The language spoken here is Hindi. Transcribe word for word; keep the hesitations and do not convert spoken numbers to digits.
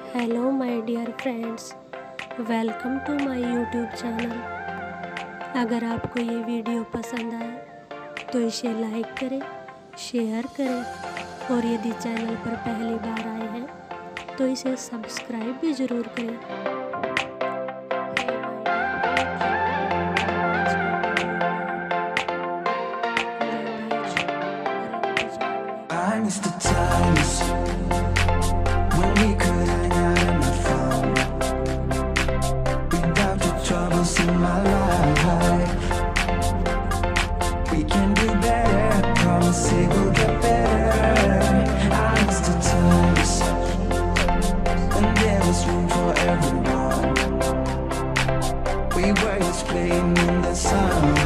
Hello my dear friends, welcome to my YouTube channel. अगर आपको ये वीडियो पसंद आए तो इसे लाइक करें, शेयर करें और यदि चैनल पर पहली बार आए हैं तो इसे सब्सक्राइब भी ज़रूर करें। I miss the times when we could hang out in the fun without the troubles in my life. We can do better, promise it will get better. I miss the times when there was room for everyone. We were just playing in the sun.